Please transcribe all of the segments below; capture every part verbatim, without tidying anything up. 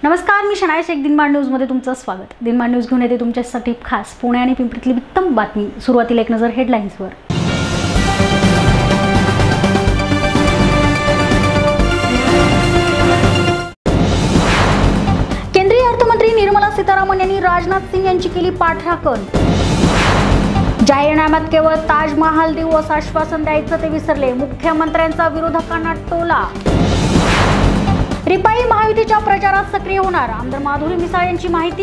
नमस्कार, मी शनाया शेख. दिनमान न्यूजमध्ये तुमचं स्वागत. दिनमान न्यूज घेऊन येते तुमच्यासाठी खास पुणे आणि पिंपरीतली उत्तम बातमी. सुरुवातीला एक नजर हेडलाईन्सवर. केंद्रीय अर्थमंत्री निर्मला सीतारामन यांनी राजनाथ सिंग यांची केली पाठराखण. जाहीरनाम्यात केवळ ताजमहाल देऊ असं आश्वासन द्यायचं ते विसरले. मुख्यमंत्र्यांचा विरोधकांना टोला. रिपाई महायुतीच्या प्रचारात सक्रिय होणार, आमदार माधुरी मिसाळ यांची माहिती.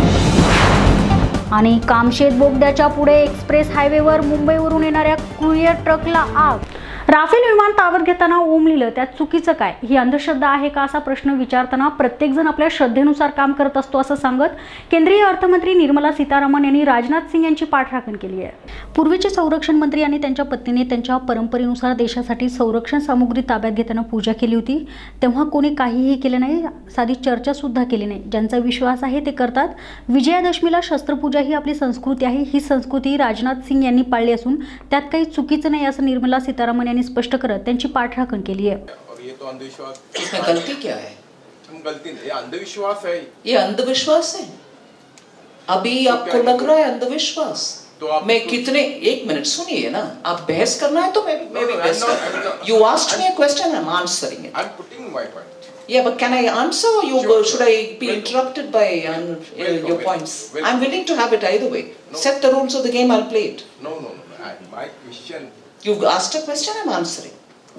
आणि कामशेत बोगद्याच्या पुढे एक्सप्रेस हायवेवर मुंबईवरून येणाऱ्या कुरिअर ट्रकला आग. राफेल विमान ताब्यात घेताना ओमलिलं, त्यात चुकीचं काय? ही अंधश्रद्धा आहे का असा प्रश्न विचारताना प्रत्येक जण आपल्या श्रद्धेनुसार काम करत असतो असं सांगत केंद्रीय अर्थमंत्री निर्मला सीतारामन यांनी राजनाथ सिंग यांची पाठराखण केली आहे. पूर्वीचे संरक्षण मंत्री आणि त्यांच्या पत्नीने त्यांच्या परंपरेनुसार देशासाठी संरक्षण सामुग्री ताब्यात घेताना पूजा केली होती. तेव्हा कोणी काहीही केले नाही, साधी चर्चा सुद्धा केली नाही. ज्यांचा विश्वास आहे ते करतात. विजयादशमीला शस्त्रपूजा ही आपली संस्कृती आहे. ही संस्कृती राजनाथ सिंग यांनी पाळली असून त्यात काही चुकीचं नाही असं निर्मला सीतारामन यांनी स्पष्ट करत त्यांची पाठराखण केली आहे. और ये तो अंधविश्वास, इसमें गलती क्या है? हम गलती नहीं, ये अंधविश्वास है. ये अंधविश्वास है. अभी आपको लग रहा है अंधविश्वास? तो आप मैं कितने एक मिनट सुनिए ना, आप बहस करना है तो मैं मैं भी बहस कर. You asked me a question, I'm answering it. I'm putting my point. Yeah, but can I answer or you Sure, should I be interrupted by um, your points? I'm willing to have it either way. Set the rules of the game, I'll play it. No, no, no. I, my question. You asked a question, I'm answering.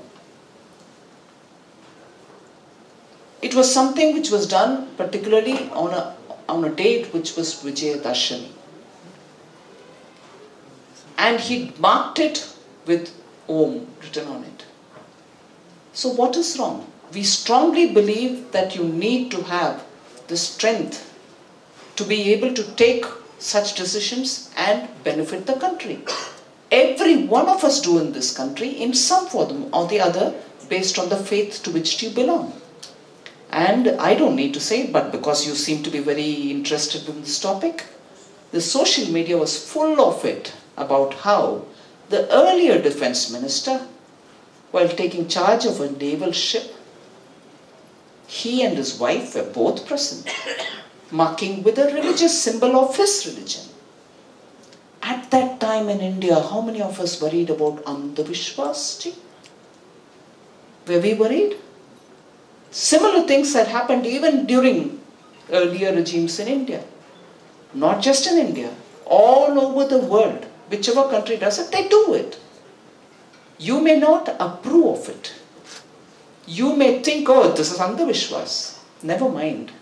It was something which was done particularly on a on a date which was Vijayadashami. And he marked it with Om written on it. So what is wrong? We strongly believe that you need to have the strength to be able to take such decisions and benefit the country. Every one of us do in this country in some form or the other based on the faith to which you belong. And I don't need to say it, but because you seem to be very interested in this topic, the social media was full of it about how the earlier defense minister, while taking charge of a naval ship, he and his wife were both present, marking with a religious symbol of his religion. At that time in India, how many of us worried about Andhavishwas? Were we worried? Similar things had happened even during earlier regimes in India. Not just in India, all over the world. Whichever country does it, they do it. You may not approve of it. You may think, oh, this is Andhavishwas. Never mind.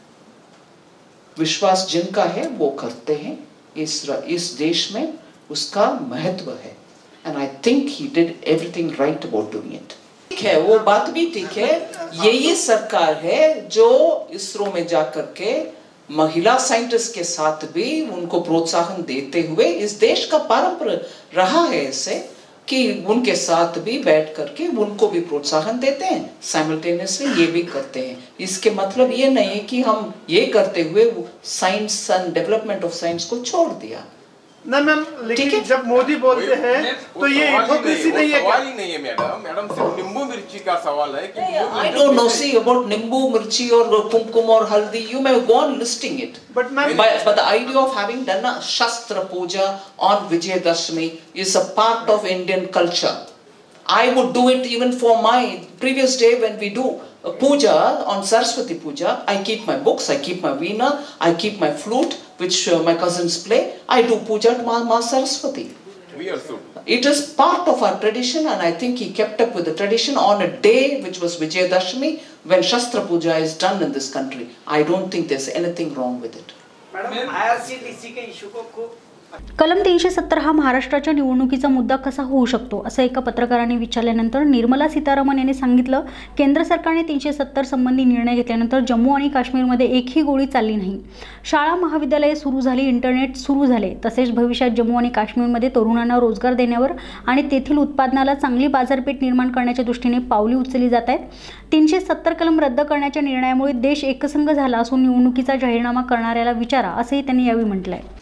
Vishwas jinka hai, wo karte hain. इस इस देश में उसका महत्व है. And I think he did everything right about doing it. ठीक है, वो बात भी ठीक है. यही सरकार है जो इसरो में जाकर के महिला साइंटिस्ट के साथ भी उनको प्रोत्साहन देते हुए, इस देश का परंपरा रहा है ऐसे कि उनके साथ भी बैठ करके उनको भी प्रोत्साहन देते हैं, साइमल्टेनियसली ये भी करते हैं. इसके मतलब ये नहीं है कि हम ये करते हुए science and development of science को छोड़ दिया. ना मैम, लेकिन जब मोदी बोलते हैं तो ये हिपोक्रेसी नहीं है. सवाल ही नहीं है मैडम. मैडम सिर्फ नींबू मिर्ची का सवाल है कि I don't know, see about नींबू मिर्ची और कुमकुम और हल्दी, you may go on listing it. But ma'am, But, but the idea of having done a Shastra Puja on Vijayadashami is a part of Indian culture. I would do it even for my previous day when we do a puja on Saraswati Puja. I keep my books, I keep my veena, I keep my flute, which uh, my cousins play. I do puja to Ma, Ma Saraswati. we also. It is part of our tradition, and I think he kept up with the tradition on a day which was Vijayadashami, when Shastra Puja is done in this country. I don't think there's anything wrong with it. Madam IRCTC के issue को खूब कलम तीनशे सत्तर हा महाराष्ट्राच्या निवडणुकीचा मुद्दा कसा होऊ शकतो असं एका पत्रकाराने विचारल्यानंतर निर्मला सीतारामन यांनी सांगितलं, केंद्र सरकारने तीनशे सत्तर संबंधी निर्णय घेतल्यानंतर जम्मू आणि काश्मीरमध्ये एकही गोळी चालली नाही. शाळा महाविद्यालये सुरू झाली, इंटरनेट सुरू झाले. तसेच भविष्यात जम्मू आणि काश्मीरमध्ये तरुणांना रोजगार देण्यावर आणि तेथील उत्पादनाला चांगली बाजारपेठ निर्माण करण्याच्या दृष्टीने पावले उचलली जात आहेत. तीनशे सत्तर कलम रद्द करण्याच्या निर्णयामुळे देश एकसंघ झाला असून निवडणुकीचा जाहीरनामा करणाऱ्याला विचारा असंही त्यांनी यावेळी म्हटलं आहे.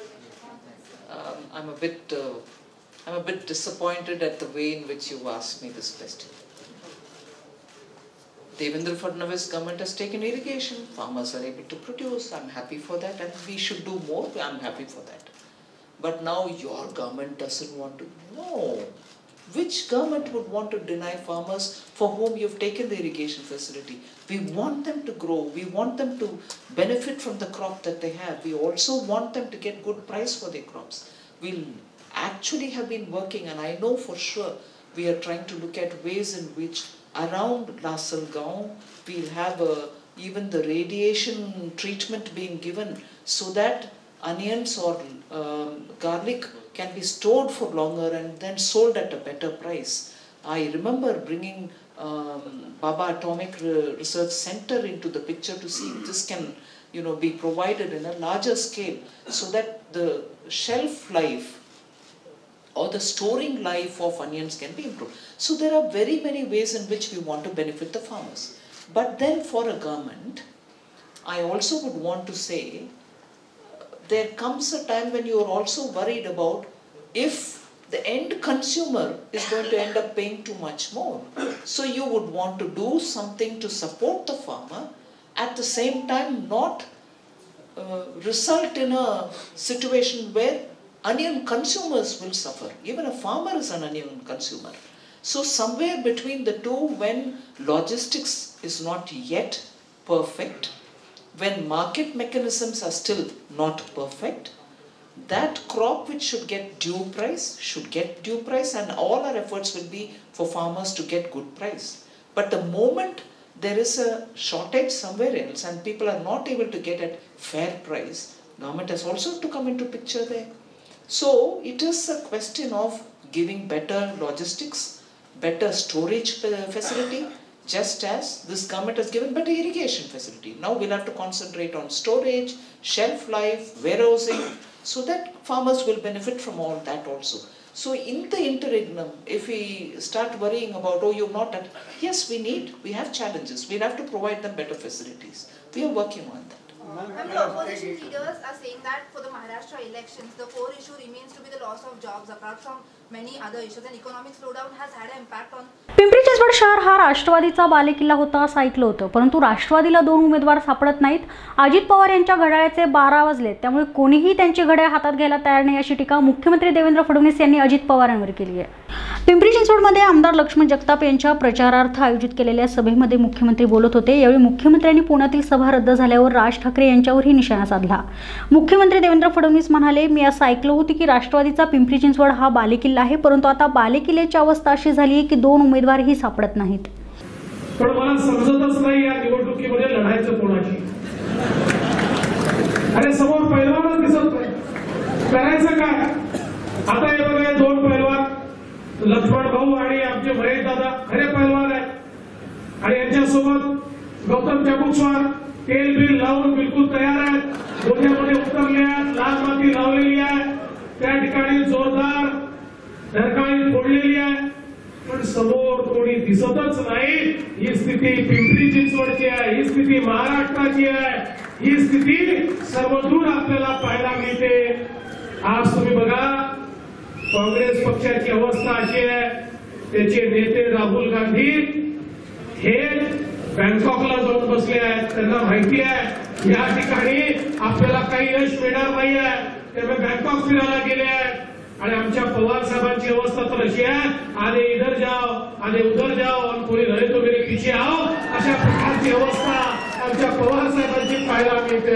I'm a bit, uh, I'm a bit disappointed at the way in which you asked me this question. Devendra Fadnavis government has taken irrigation. Farmers are able to produce. I'm happy for that, and we should do more. I'm happy for that. But now your government doesn't want to. No. Which government would want to deny farmers for whom you've taken the irrigation facility? We want them to grow. We want them to benefit from the crop that they have. We also want them to get good price for their crops. We'll actually have been working, and I know for sure we are trying to look at ways in which around Lasalgaon we'll have a, even the radiation treatment being given so that onions or um, garlic can be stored for longer and then sold at a better price. I remember bringing um, Baba Atomic Research Center into the picture to see if this can, you know, be provided in a larger scale so that the shelf life or the storing life of onions can be improved. So there are very many ways in which we want to benefit the farmers. But then for a government, I also would want to say, there comes a time when you are also worried about if the end consumer is going to end up paying too much more. So you would want to do something to support the farmer, at the same time not uh, result in a situation where onion consumers will suffer. Even a farmer is an onion consumer. So somewhere between the two, when logistics is not yet perfect, when market mechanisms are still not perfect, that crop which should get due price should get due price, and all our efforts will be for farmers to get good price. But the moment there is a shortage somewhere else and people are not able to get at fair price, government has also to come into picture there. So it is a question of giving better logistics, better storage facility, just as this government has given better irrigation facility. Now we'll have to concentrate on storage, shelf life, warehousing, so that farmers will benefit from all that also. So in the interregnum, if we start worrying about, oh, you're not at, yes, we need, we have challenges. We'll have to provide them better facilities. We are working on that. And the opposition leaders are saying that for the Maharashtra elections, the core issue remains to be the loss of jobs, apart from many other issues, and economic slowdown has had an impact on. Pimpri Chinchwad शहर हा राष्ट्रवादीचा बालेकिल्ला होता असं ऐकलं होतं, परंतु राष्ट्रवादीला दोन उमेदवार सापडत नाहीत. अजित पवार यांच्या घड्याळाचे बारा वाजले, त्यामुळे कोणीही त्यांची घड्याळ हातात घ्यायला तयार नाही अशी टीका मुख्यमंत्री देवेंद्र फडणवीस यांनी अजित पवारांवर केली आहे. पिंपरी चिंचवडमध्ये आमदार लक्ष्मण जगताप यांच्या प्रचारार्थ आयोजित केलेल्या सभेमध्ये मुख्यमंत्री बोलत होते. यावेळी मुख्यमंत्र्यांनी पुण्यातील सभा रद्द झाल्यावर राज ठाकरे यांच्यावरही निशाणा साधला. मुख्यमंत्री देवेंद्र फडणवीस म्हणाले, मी असं ऐकलं होतं की राष्ट्रवादीचा पिंपरी चिंचवड हा बालेकिल्ला आहे, परंतु आता बालेकिल्ल्याची अवस्था अशी झाली आहे की दोन उमेदवारही सापडत नाहीत. पण मला समजतच नाही या निवडणुकीमध्ये लढायचं कोणाची. अरे समोर पैलवानच दिसत नाही, करायचं काय. आता हे बघा, दोन पैलवान लक्ष्मण भाऊ आणि आमचे महेश दादा खरे पैलवान आहेत, आणि यांच्यासोबत गौतम चबुकस्वार तेल बिल लावून बिलकुल तयार आहेत, गोठ्यामध्ये उतरले आहेत, लाल माती लावलेली आहे, त्या ठिकाणी जोरदार धरकाळी फोडलेली आहे, पण समोर कोणी दिसतच नाही. ही स्थिती पिंपरी चिंचवडची आहे, ही स्थिती महाराष्ट्राची आहे, ही स्थिती सर्वदूर आपल्याला पाहायला मिळते. आज तुम्ही बघा, काँग्रेस पक्षाची अवस्था अशी आहे, त्याचे नेते राहुल गांधी हे बँकॉकला जाऊन बसले आहेत. त्यांना माहिती आहे या ठिकाणी आपल्याला काही यश मिळणार नाही आहे, त्यामुळे बँकॉक फिरायला गेले आहेत. आणि आमच्या पवार साहेबांची अवस्था तर अशी आहे, आधे इधर जाओ आधे उधर जाओ आणि कोणी रहे तो मेरे पीछे आओ, अशा प्रकारची अवस्था आमच्या पवार साहेबांची पाहायला मिळते.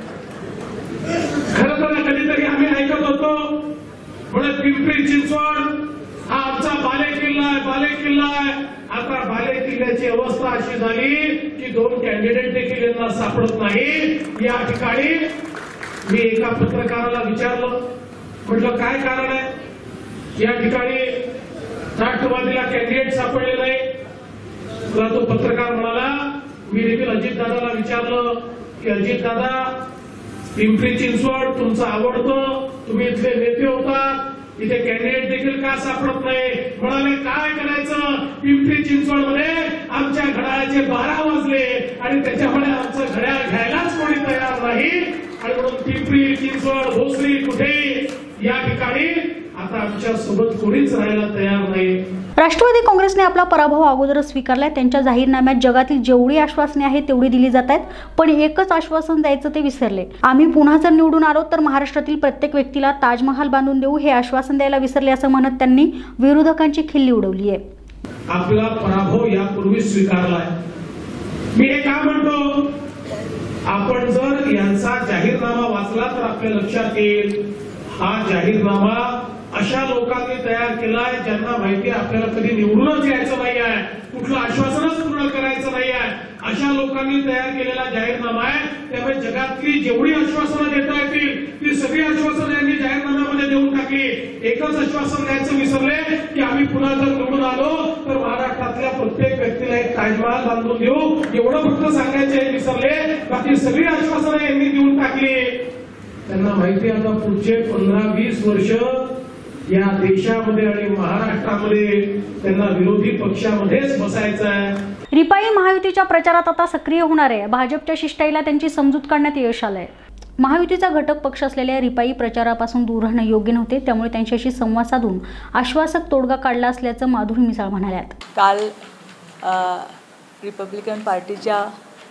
खरं तर कधीतरी आम्ही ऐकत होतो म्हणत पिंपरी चिंचवड हा आमचा बालेकिल्ला आहे, बालेकिल्ला आहे. आता बालेकिल्ल्याची अवस्था अशी झाली की दोन कॅन्डिडेट देखील यांना सापडत नाही. या ठिकाणी मी एका पत्रकाराला विचारलं, म्हटलं काय कारण आहे. या ठिकाणी राष्ट्रवादीला कॅन्डिडेट सापडले नाही. मला तो पत्रकार म्हणाला, मी देखील अजितदादाला विचारलं की अजितदादा, पिंपरी चिंचवड तुमचं आवडतं, तुम्ही इथले नेते होतात, इथे कॅन्डिडेट देखील का सापडत नाही. म्हणाले काय करायचं, पिंपरी चिंचवड मध्ये आमच्या घड्याळाचे बारा वाजले आणि त्याच्यामुळे आमचं घड्याळ घ्यायलाच कोणी तयार नाही. आणि म्हणून पिंपरी चिंचवड भोसरी कुठे या ठिकाणी आता आमच्या सोबत कोणीच राहायला तयार नाही. राष्ट्रवादी काँग्रेसने आपला पराभव अगोदरच स्वीकारलाय. त्यांच्या जाहीरनाम्यात जगातील जेवढी आश्वासने आहेत तेवढी दिली जात आहेत, पण एकच आश्वासन द्यायचं ते विसरले. आम्ही पुन्हा जर निवडून आलो तर महाराष्ट्रातील प्रत्येक व्यक्तीला ताजमहाल बांधून देऊ हे आश्वासन द्यायला विसरले असं म्हणत त्यांनी विरोधकांची खिल्ली उडवली आहे. आपला पराभव यापूर्वी स्वीकारलाय. मी हे का म्हणतो, आपण जर यांचा जाहीरनामा वाचला तर आपल्या लक्षात येईल हा जाहीरनामा अशा लोकांनी तयार केलाय ज्यांना माहिती आहे आपल्याला कधी निवडूनच यायचं नाही आहे, कुठलं आश्वासनच पूर्ण करायचं नाही आहे, अशा लोकांनी तयार केलेला जाहीरनामा आहे. त्यामुळे जगातली जेवढी आश्वासनं देता येतील ती सगळी आश्वासनं यांनी जाहीरनाम्यामध्ये देऊन टाकली. एकच आश्वासन द्यायचं विसरले की आम्ही पुन्हा जर निवडून आलो तर महाराष्ट्रातल्या प्रत्येक व्यक्तीला एक ताजमहाल बांधून देऊ, एवढं फक्त सांगायचं हे विसरले. बाकी सगळी आश्वासनं यांनी देऊन टाकली. त्यांना माहिती आता पुढचे पंधरा वीस वर्ष या देशामध्ये आणि महाराष्ट्रामध्ये त्यांना विरोधी पक्षामध्येच बसायचं आहे. रिपाई महायुतीच्या प्रचारात आता सक्रिय होणार आहे. भाजपच्या शिष्टाईला त्यांची समजूत काढण्यात यश आलंय. महायुतीचा घटक पक्ष असलेल्या रिपाई प्रचारापासून दूर राहणं योग्य नव्हते, त्यामुळे त्यांच्याशी संवाद साधून आश्वासक तोडगा काढला असल्याचं माधुरी मिसाळ म्हणाल्यात. काल रिपब्लिकन पार्टीच्या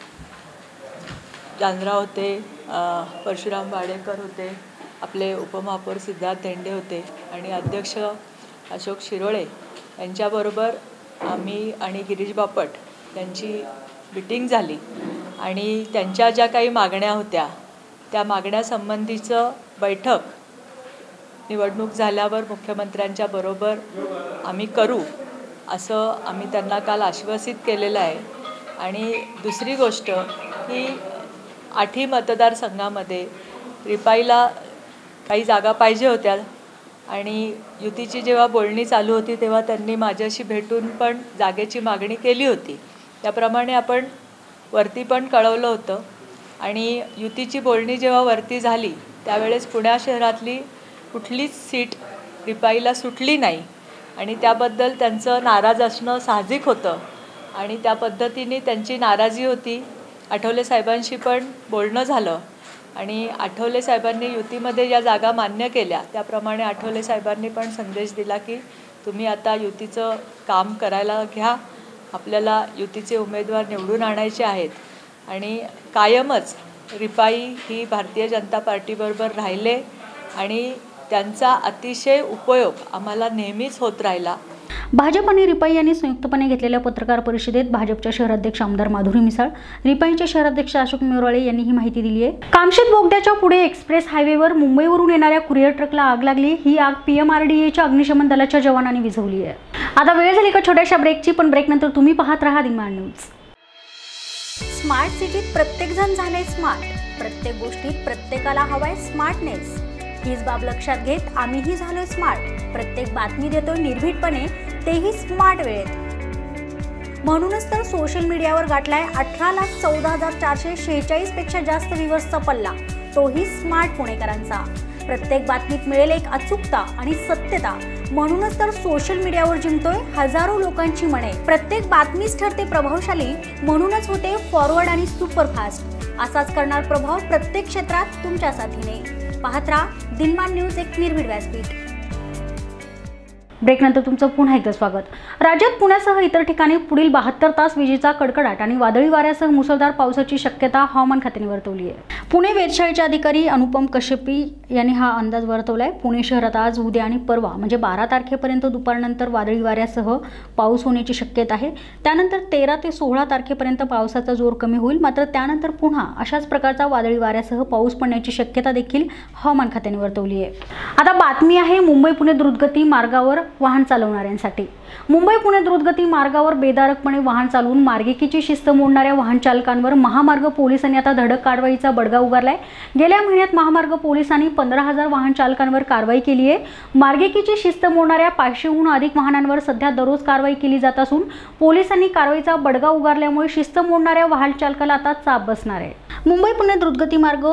जानराव होते, परशुराम वाडेकर होते, आपले उपमहापौर सिद्धार्थ धेंडे होते आणि अध्यक्ष अशोक शिरोळे यांच्याबरोबर आम्ही आणि गिरीश बापट यांची मीटिंग झाली आणि त्यांच्या ज्या काही मागण्या होत्या त्या मागण्यासंबंधीचं बैठक निवडणूक झाल्यावर मुख्यमंत्र्यांच्या बरोबर आम्ही करू असं आम्ही त्यांना काल आश्वासित केलेलं आहे. आणि दुसरी गोष्ट ही आठी मतदारसंघामध्ये रिपाईला काही जागा पाहिजे होत्या आणि युतीची जेव्हा बोलणी चालू होती तेव्हा त्यांनी माझ्याशी भेटून पण जागेची मागणी केली होती. त्याप्रमाणे आपण वरती पण कळवलं होतं आणि युतीची बोलणी जेव्हा वरती झाली त्यावेळेस पुणे शहरातली कुठलीच सीट रिपाईला सुटली नाही आणि त्याबद्दल त्यांचं नाराज असणं साहजिक होतं आणि त्या पद्धतीने त्यांची नाराजी होती. आठवले साहेबांशी पण बोलणं झालं आणि आठवले साहेबांनी युतीमध्ये ज्या जागा मान्य केल्या त्याप्रमाणे आठवले साहेबांनी पण संदेश दिला की तुम्ही आता युतीचं काम करायला घ्या, आपल्याला युतीचे उमेदवार निवडून आणायचे आहेत. आणि कायमच रिपाई ही भारतीय जनता पार्टीबरोबर राहिले आणि त्यांचा अतिशय उपयोग आम्हाला नेहमीच होत राहिला. भाजप आणि रिपाई यांनी संयुक्तपणे घेतलेल्या पत्रकार परिषदेत भाजपच्या शहराध्यक्ष आमदार माधुरी मिसाळ, रिपाईचे शहराध्यक्ष अशोक मिरोळे यांनी ही माहिती दिली आहे. कामशेत बोगद्याच्या पुढे एक्सप्रेस हायवेवर मुंबईवरून येणाऱ्या कुरिअर ट्रकला आग लागली. ही आग पीएमआरडीएच्या अग्निशमन दलाच्या जवानांनी विझवली आहे. आता वेळ झाली का छोट्याशा ब्रेकची, पण ब्रेक नंतर तुम्ही पाहत राहा दिमाग न्यूज. स्मार्ट सिटीत प्रत्येक जण झाले स्मार्ट. प्रत्येक गोष्टीत प्रत्येकाला हवाय स्मार्टनेस. हीच बाब लक्षात घेत आम्हीही झालोय स्मार्ट. प्रत्येक बातमी देतोय निर्भीडपणे, तेही स्मार्ट वेळेत. म्हणूनच तर सोशल मीडियावर गाठलाय अठरा लाख चौदा हजार चारशे शेहेचाळीस पेक्षा जास्त व्ह्यूअर्सचा पल्ला, तोही स्मार्ट पुणेकरांचा. प्रत्येक बातमीत मिळेल एक अचूकता आणि सत्यता, म्हणूनच तर सोशल मीडियावर जिंकतोय हजारो लोकांची मने. प्रत्येक बातमीच ठरते प्रभावशाली, म्हणूनच होते फॉरवर्ड आणि सुपरफास्ट. असाच करणार प्रभाव प्रत्येक क्षेत्रात तुमच्या साथीने. पाहत राहा दिनमान न्यूज, एक निर्भीड व्यासपीठ. ब्रेकनंतर तुमचं पुन्हा एकदा स्वागत. राज्यात पुण्यासह इतर ठिकाणी पुढील बहात्तर तास विजेचा कडकडाट आणि वादळी वाऱ्यासह मुसळधार पावसाची शक्यता हवामान खात्याने वर्तवली आहे. पुणे वेधशाळेचे अधिकारी अनुपम कश्यपी यांनी हा अंदाज वर्तवलाय. पुणे शहरात आज, उद्या आणि परवा म्हणजे बारा तारखेपर्यंत दुपारनंतर वादळी वाऱ्यासह पाऊस होण्याची शक्यता आहे. त्यानंतर तेरा ते सोळा तारखेपर्यंत पावसाचा जोर कमी होईल, मात्र त्यानंतर पुन्हा अशाच प्रकारचा वादळी वाऱ्यासह पाऊस पडण्याची शक्यता देखील हवामान खात्याने वर्तवली आहे. आता बातमी आहे मुंबई पुणे द्रुतगती मार्गावर वाहन चालवणाऱ्यांसाठी. मुंबई पुणे द्रुतगती मार्गावर बेदारकपणे वाहन चालवून मार्गिकेची शिस्त मोडणाऱ्या वाहन चालकांवर महामार्ग पोलिसांनी आता धडक कारवाईचा बडगा उगारलाय. गेल्या महिन्यात महामार्ग पोलिसांनी पंधरा हजार वाहन चालकांवर कारवाई केली आहे. मार्गिकेची शिस्त मोडणाऱ्या पाचशेहून अधिक वाहनांवर सध्या दररोज कारवाई केली जात असून पोलिसांनी कारवाईचा बडगा उगारल्यामुळे शिस्त मोडणाऱ्या वाहन चालकाला आता चाप बसणार आहे. मुंबई पुणे द्रुतगती मार्ग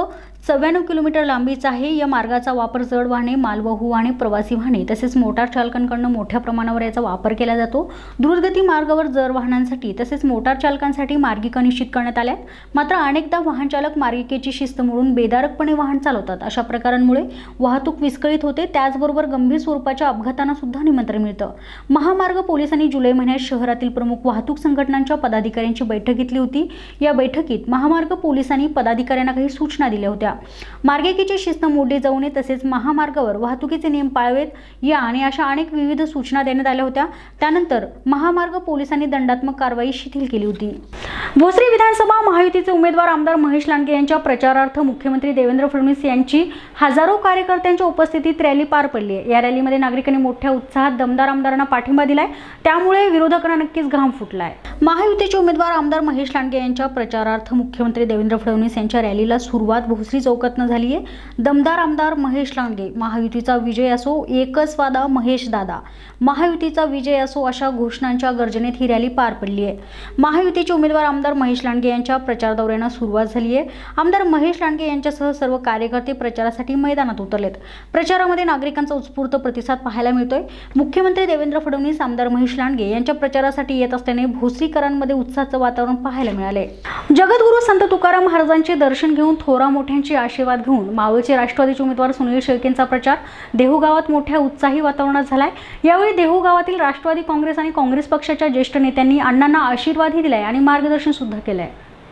चव्याण्णव किलोमीटर लांबीचा आहे. या मार्गाचा वापर जड वाहने, मालवाहू वाहने, प्रवासी वाहने तसेच मोटार चालकांकडून मोठ्या प्रमाणावर याचा वापर केला जातो. द्रुतगती मार्गावर जड वाहनांसाठी तसेच मोटार चालकांसाठी मार्गिका निश्चित करण्यात आल्या. मात्र अनेकदा वाहन चालक मार्गिकेची शिस्त मोडून बेदारकपणे वाहन चालवतात. अशा प्रकारांमुळे वाहतूक विस्कळीत होते. त्याचबरोबर गंभीर स्वरूपाच्या अपघातांना सुद्धा निमंत्रण मिळतं. महामार्ग पोलिसांनी जुलै महिन्यात शहरातील प्रमुख वाहतूक संघटनांच्या पदाधिकाऱ्यांची बैठक घेतली होती. या बैठकीत महामार्ग पोलिसांनी पदाधिकाऱ्यांना काही सूचना दिल्या होत्या. मार्गिकेची शिस्त मोडली जाऊ नये तसेच महामार्गावर वाहतुकीचे नियम पाळावेत या आणि अशा अनेक विविध सूचना देण्यात आल्या होत्या. त्यानंतर महामार्ग पोलिसांनी दंडात्मक कारवाई शिथिल केली होती. भोसरी विधानसभा महायुतीचे उमेदवार आमदार महेश लांडगे यांच्या प्रचारार्थ मुख्यमंत्री देवेंद्र फडणवीस यांची हजारो कार्यकर्त्यांच्या उपस्थितीत रॅली पार पडली आहे. या रॅलीमध्ये नागरिकांनी मोठ्या उत्साहात दमदार आमदारांना पाठिंबा दिलाय. त्यामुळे विरोधकांना नक्कीच घाम फुटलाय. महायुतीचे उमेदवार आमदार महेश लांडगे यांच्या प्रचारार्थ मुख्यमंत्री देवेंद्र फडणवीस यांच्या रॅलीला सुरुवात भोसरी चौकातनं झाली आहे. दमदार आमदार महेश लांडगे, महायुतीचा विजय असो, एकच वादा महेश दादा, महायुतीचा विजय असो अशा घोषणांच्या गर्जनेत ही रॅली पार पडली आहे. महायुतीचे उमेदवार आमदार महेश लांडगे यांच्या प्रचार दौऱ्यांना सुरुवात झाली आहे. आमदार महेश लांडगे यांच्यासह सर्व कार्यकर्ते प्रचारासाठी मैदानात उतरलेत. प्रचारामध्ये नागरिकांचा उत्स्फूर्त प्रतिसाद पाहायला मिळतोय. मुख्यमंत्री देवेंद्र फडणवीस आमदार महेश लांडगे यांच्या प्रचारासाठी येत असल्याने भोसरीकरांमध्ये उत्साहाचं वातावरण पाहायला मिळाले. जगद्गुरू संत तुकाराम महाराजांचे दर्शन घेऊन थोरा मोठ्यांचे आशीर्वाद घेऊन मावळचे राष्ट्रवादीचे उमेदवार सुनील शेळकेंचा प्रचार देहू गावात मोठ्या उत्साही वातावरणात झालाय. यावेळी देहू गावातील राष्ट्रवादी काँग्रेस आणि काँग्रेस पक्षाच्या ज्येष्ठ नेत्यांनी अण्णांना आशीर्वादही दिलाय आणि मार्गदर्शन सुद्धा केलंय.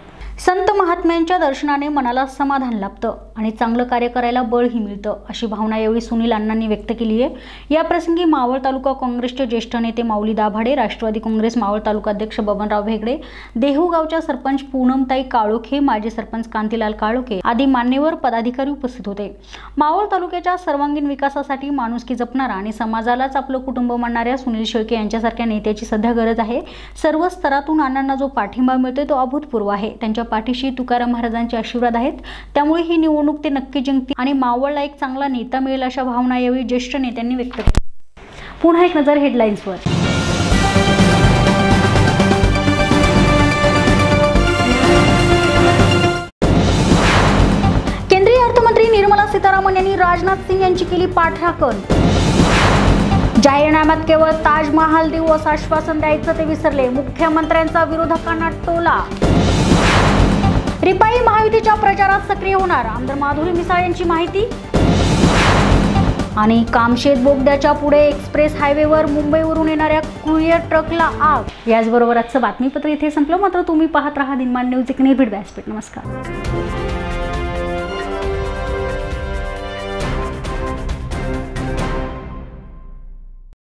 संत महात्म्यांच्या दर्शनाने मनाला समाधान लाभतं आणि चांगलं कार्य करायला बळही मिळतं अशी भावना यावेळी सुनील अण्णांनी व्यक्त केली आहे. या प्रसंगी मावळ तालुका काँग्रेसचे ज्येष्ठ नेते माऊली दाभाडे, राष्ट्रवादी काँग्रेस मावळ तालुका अध्यक्ष बबनराव भेगडे, देहू गावच्या सरपंच पूनमताई काळोखे, माजी सरपंच कांतीलाल काळोखे आदी मान्यवर पदाधिकारी उपस्थित होते. मावळ तालुक्याच्या सर्वांगीण विकासासाठी माणुसकी जपणारा आणि समाजालाच आपलं कुटुंब मानणाऱ्या सुनील शेळके यांच्यासारख्या नेत्याची सध्या गरज आहे. सर्व स्तरातून अण्णांना जो पाठिंबा मिळतोय तो अभूतपूर्व आहे. त्यांच्या पाठीशी तुकाराम महाराजांचे आशीर्वाद आहेत. त्यामुळे ही निवडणूक ते नक्की जिंकतील आणि मावळला एक चांगला नेता मिळेल अशा भावना यावेळी ज्येष्ठ नेत्यांनी व्यक्त केल्या. पुन्हा एक नजर हेडलाईन्सवर. केंद्रीय अर्थमंत्री निर्मला सीतारामन यांनी राजनाथ सिंग यांची केली पाठराखण. जाहीरनाम्यात केवळ ताजमहाल देऊ असं आश्वासन द्यायचं ते विसरले. मुख्यमंत्र्यांचा विरोधकांना टोला. रिपाई महायुतीच्या प्रचारात सक्रिय होणार आमदार माधुरी मिसाळ यांची माहिती. आणि कामशेत बोगद्याच्या पुढे एक्सप्रेस हायवेवर मुंबईवरून येणाऱ्या कुरिअर ट्रकला आग. याचबरोबर आजचं बातमीपत्र इथे संपलं. मात्र तुम्ही पाहत राहा दिनमान न्यूज, एक निर्भीड व्यासपीठ. नमस्कार.